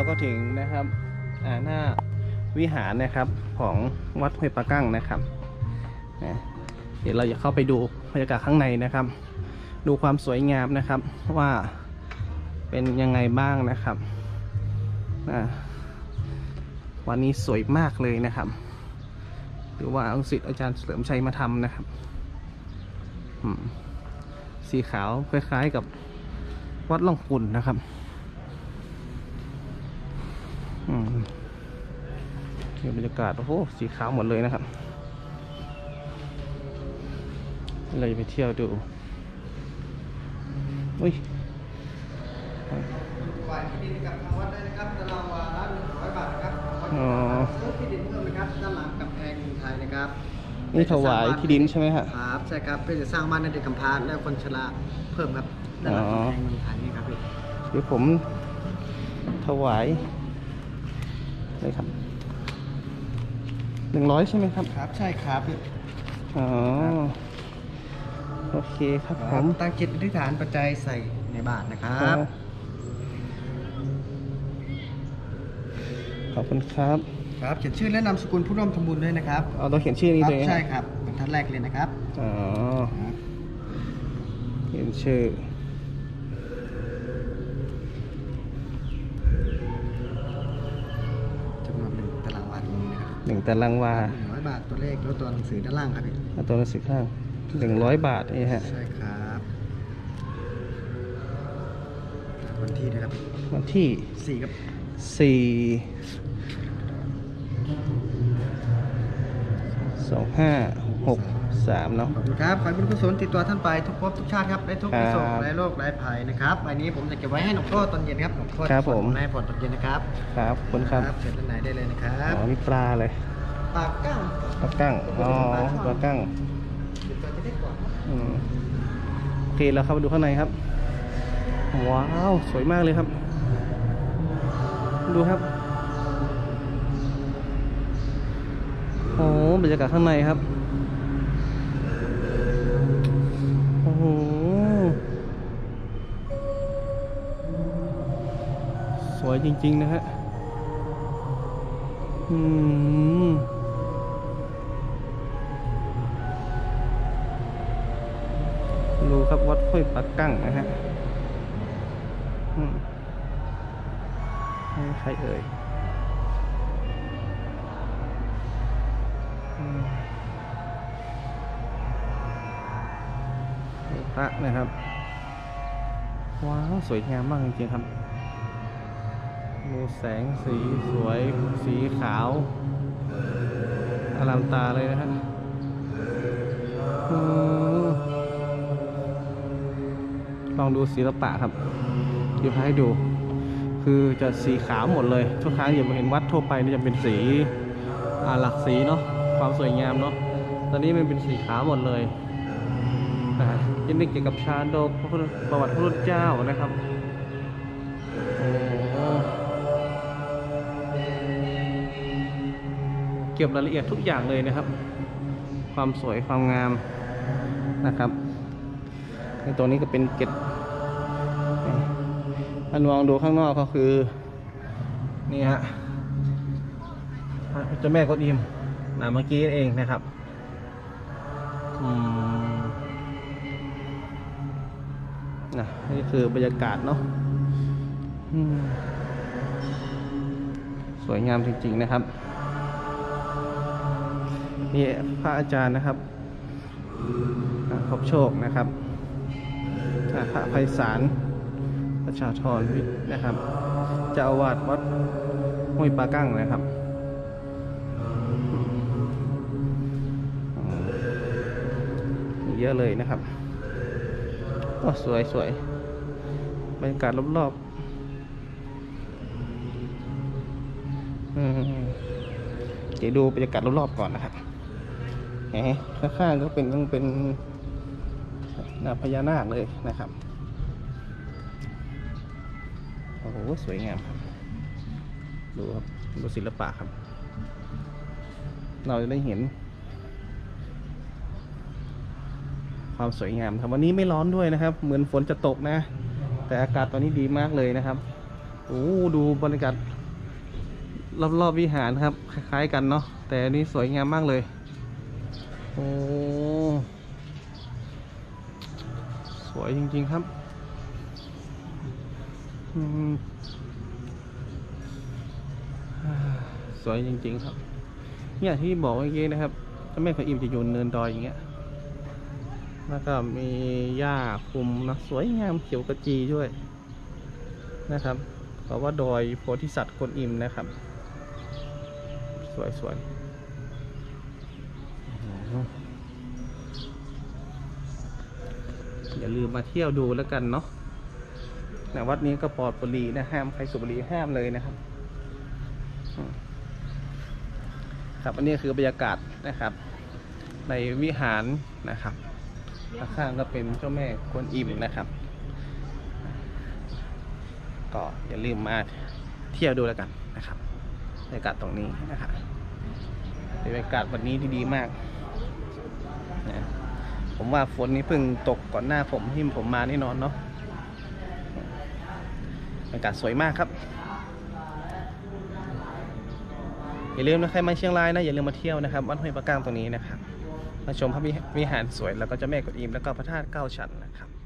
ก็ถึงนะครับหน้าวิหารนะครับของวัดห้วยปะกั้งนะครับเดี๋ยวเราจะเข้าไปดูบรรยากาศข้างในนะครับดูความสวยงามนะครับว่าเป็นยังไงบ้างนะครับวันนี้สวยมากเลยนะครับหรือว่าลูกศิษย์อาจารย์เฉลิมชัยมาทำนะครับสีขาวคล้ายๆกับวัดล่องขุ่นนะครับนี่บรรยากาศโอ้โหสีขาวหมดเลยนะครับเราจะไปเที่ยวดูอุ้ยฝ่ายที่ดินกับทางวัดได้นะครับตารางวาละ100 บาทนะครับซื้อที่ดินเพิ่มนะครับด้านหลังกำแพงเมืองไทยนะครับนี่ถวายที่ดินใช่ไหมครับครับใช่ครับเพื่อจะสร้างบ้านให้เด็กกำพร้าและคนชราเพิ่มครับด้านหลังกำแพงเมืองไทยนี่ครับพี่เดี๋ยวผมถวายเลยครับ100ใช่ไหมครับครับใช่ครับอ๋อโอเคครับผมตั้งจิตอธิษฐานปัจจัยใส่ในบาทนะครับขอบคุณครับครับเขียนชื่อและนามสกุลผู้ร่วมทำบุญด้วยนะครับต้องเขียนชื่อนี้ด้วยใช่ครับเป็นท่านแรกเลยนะครับเขียนชื่อจำนวน1 ตารางวาตรงนี้นะครับ 1 ตารางวา 100 บาทตัวเลขแล้วตัวหนังสือด้านล่างครับพี่ตัวหนังสือข้าง100 บาทนี่ฮะใช่ครับวันที่นะครับวันที่ 4ครับ 42563เนาะขอบคุณครับขอให้บุญกุศลติดตัวท่านไปทุกภพทุกชาติครับได้ทุกประสบได้โรคได้ภัยนะครับวันนี้ผมจะเก็บไว้ให้หลวงพ่อตอนเย็นครับหลวงพ่อครับผมในผลตอนเย็นนะครับครับคุณครับเชิญด้านไหนได้เลยนะครับอ๋อนี่ปลาเลยปลากั้งอ๋อปลากั้งโอเคเราเข้าไปดูข้างในครับว้าวสวยมากเลยครับดูครับโอ้บรรยากาศข้างในครับโอ้โหสวยจริงๆนะฮะดูครับวัดห้วยปะกั้งนะฮะใครเอ่ยพระนะครับว้าวสวยงามมากจริงๆครับมีแสงสีสวยสีขาวอลามตาเลยนะฮะลองดูศิลปะครับเดี๋ยวพาให้ดูคือจะสีขาวหมดเลยทุกครั้งอย่าไปเห็นวัดทั่วไปนี่จะเป็นสีหลักสีเนาะความสวยงามเนาะตอนนี้มันเป็นสีขาวหมดเลยยังมีเกี่ยวกับชาดกประวัติพระพุทธเจ้านะครับเก็บรายละเอียดทุกอย่างเลยนะครับความสวยความงามนะครับในตัวนี้ก็เป็นเกล็ดมองดูข้างนอกก็คือนี่ฮะเจ้าแม่กวนอิมเมื่อกี้เองนะครับนี่คือบรรยากาศเนาะสวยงามจริงๆนะครับนี่พระอาจารย์นะครับพบโชคนะครับพระไพศาลประชาธรวิทย์นะครับเจ้าอาวาสวัดห้วยปะกั้งนะครับเยอะเลยนะครับก็สวยบรรยากาศรอบๆเดี๋ยวดูบรรยากาศรอบๆก่อนนะครับข้างๆก็เป็นพญานาคเลยนะครับโอ้โหสวยงามครับดูครับดูศิลปะครับเราจะได้เห็นความสวยงามครับวันนี้ไม่ร้อนด้วยนะครับเหมือนฝนจะตกนะแต่อากาศตอนนี้ดีมากเลยนะครับโอ้ดูบรรยากาศรอบๆวิหารครับคล้ายๆกันเนาะแต่อันนี้สวยงามมากเลยโอ้สวยจริงๆครับสวยจริงๆครับเนี่ยที่บอกเมื่อกี้นะครับเจ้าแม่กวนอิมจะอยู่เนินดอยอย่างเงี้ยแล้วก็มีหญ้าคลุมนะสวยงามเขียวกระจีด้วยนะครับเพราะว่าดอยโพธิสัตว์กวนอิมนะครับสวยอย่าลืมมาเที่ยวดูแล้วกันเนาะแต่วัดนี้ก็ปลอดบุหรี่นะห้ามใครสูบบุหรี่ห้ามเลยนะครับครับอันนี้คือบรรยากาศนะครับในวิหารนะครับข้างๆก็เป็นเจ้าแม่กวนอิมนะครับก็อย่าลืมมาเที่ยวดูแล้วกันนะครับบรรยากาศตรงนี้นะครับบรรยากาศวันนี้ที่ดีมากนะผมว่าฝนนี้เพิ่งตกก่อนหน้าผมมาแน่นอนเนาะบรรยากาศสวยมากครับอย่าลืมนะใครมาเชียงรายนะอย่าลืมมาเที่ยวนะครับวัดห้วยปะก้างตรงนี้นะครับมาชมพระวิหารสวยแล้วก็เจ้าแม่กวนอิมแล้วก็พระธาตุ9ชั้นนะครับ